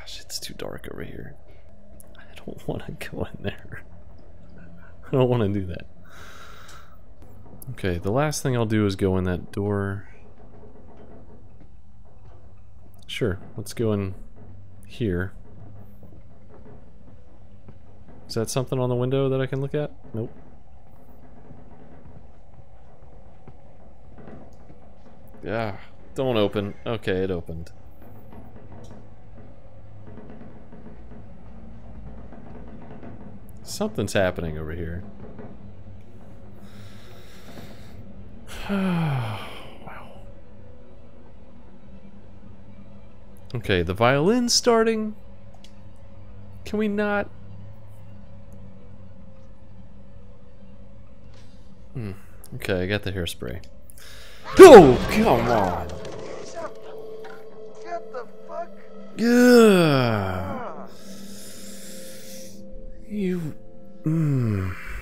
Gosh, it's too dark over here. I don't want to go in there. I don't want to do that. Okay, the last thing I'll do is go in that door. Sure, let's go in here. Is that something on the window that I can look at? Nope. Yeah, don't open. Okay, it opened. Something's happening over here. Wow. Okay, the violin's starting. Can we not? Okay, I got the hairspray. Oh, come on! Get the fuck? Yeah. You.